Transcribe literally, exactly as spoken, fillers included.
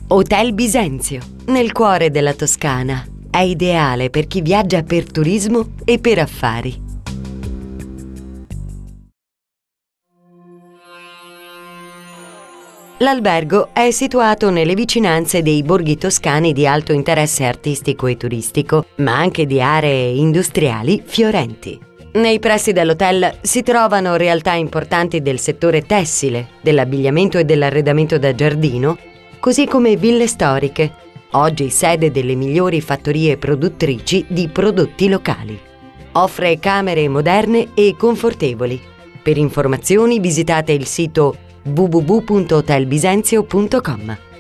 Hotel Bisenzio, nel cuore della Toscana. È ideale per chi viaggia per turismo e per affari. L'albergo è situato nelle vicinanze dei borghi toscani di alto interesse artistico e turistico, ma anche di aree industriali fiorenti. Nei pressi dell'hotel si trovano realtà importanti del settore tessile, dell'abbigliamento e dell'arredamento da giardino, così come ville storiche, oggi sede delle migliori fattorie produttrici di prodotti locali. Offre camere moderne e confortevoli. Per informazioni visitate il sito w w w punto hotel bisenzio punto com.